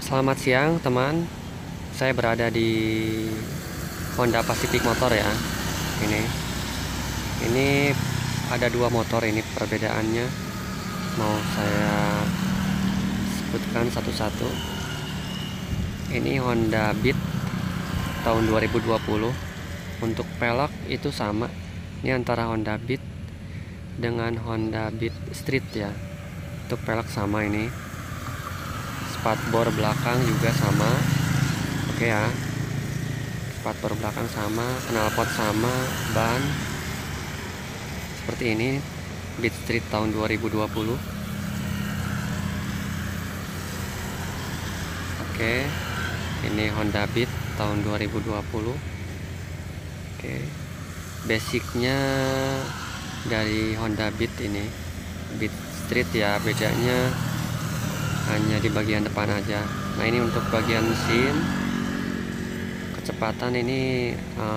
Selamat siang teman, saya berada di Honda Pacific Motor ya. Ini ada dua motor, ini perbedaannya mau saya sebutkan satu-satu. Ini Honda Beat tahun 2020. Untuk pelek itu sama, ini antara Honda Beat dengan Honda Beat Street ya. Untuk pelek sama, ini spatbor belakang juga sama. Oke ya, spatbor belakang sama, knalpot sama, ban seperti ini. Beat Street tahun 2020. Oke, ini Honda Beat tahun 2020. Oke, basicnya dari Honda Beat ini Beat Street ya, bedanya hanya di bagian depan aja. Nah, ini untuk bagian mesin, kecepatan ini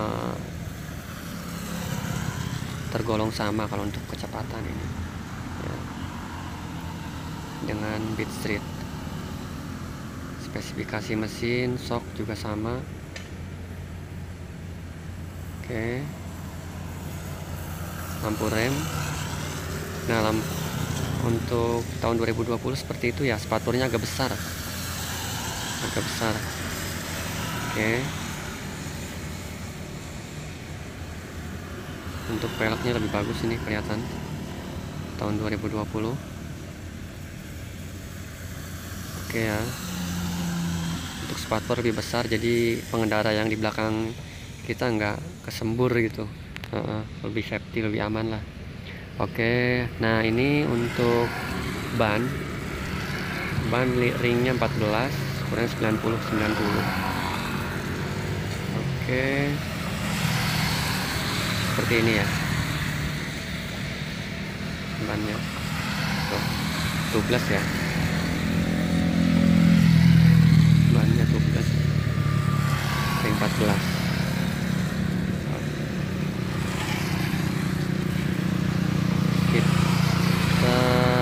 tergolong sama kalau untuk kecepatan ini ya, dengan Beat Street. Spesifikasi mesin, shock juga sama. Oke, lampu rem. Nah, untuk tahun 2020 seperti itu ya, spatbornya agak besar. Oke, untuk peleknya lebih bagus, ini kelihatan tahun 2020. Oke ya, untuk spatbor lebih besar, jadi pengendara yang di belakang kita nggak kesembur gitu. Lebih safety, lebih aman lah. Oke, nah ini untuk ban ringnya 14, ukuran 90. Oke, seperti ini ya bannya. Tuh, 12 ya, bannya 12, ring 14. Kita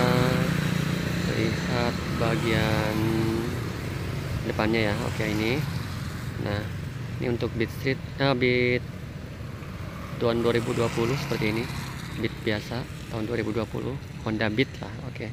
lihat bagian depannya ya. Oke, ini. Nah, ini untuk Beat Street, Beat tahun 2020 seperti ini. Beat biasa tahun 2020, Honda Beat lah. Oke.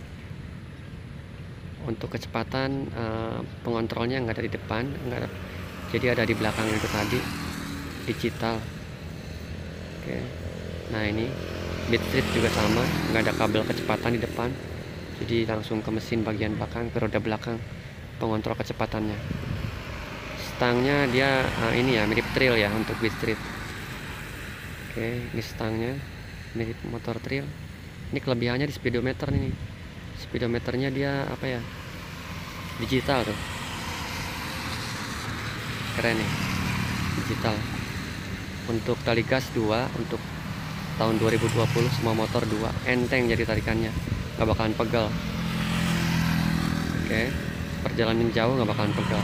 Untuk kecepatan, pengontrolnya nggak ada di depan, nggak ada, jadi ada di belakang itu tadi, digital. Oke. Nah, ini Beat Street juga sama, nggak ada kabel kecepatan di depan, jadi langsung ke mesin bagian belakang, ke roda belakang, pengontrol kecepatannya. Stangnya dia ini ya, mirip trail ya untuk Beat Street. Oke, ini stangnya mirip motor trail. Ini kelebihannya di speedometer nih. Speedometernya dia apa ya, digital tuh, keren nih, digital. Untuk tali gas 2, untuk tahun 2020 semua motor 2, enteng jadi tarikannya, nggak bakalan pegal. Oke, perjalanan jauh nggak bakalan pegal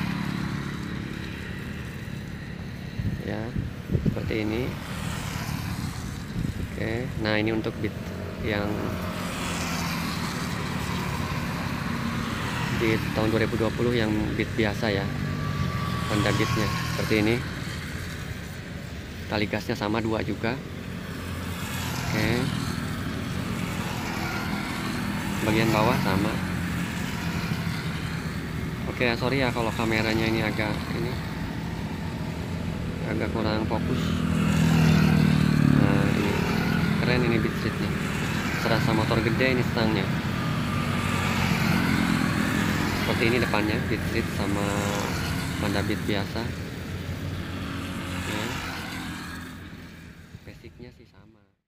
ya, seperti ini. Oke, nah ini untuk Beat yang di tahun 2020 yang Beat biasa ya, Honda Beatnya seperti ini. Tali gasnya sama 2 juga. Oke, bagian bawah sama. Oke, sorry ya kalau kameranya ini agak kurang fokus. Nah, ini keren, ini Beat Streetnya, serasa motor gede ini stangnya. Seperti ini depannya Beat Street sama Honda Beat biasa.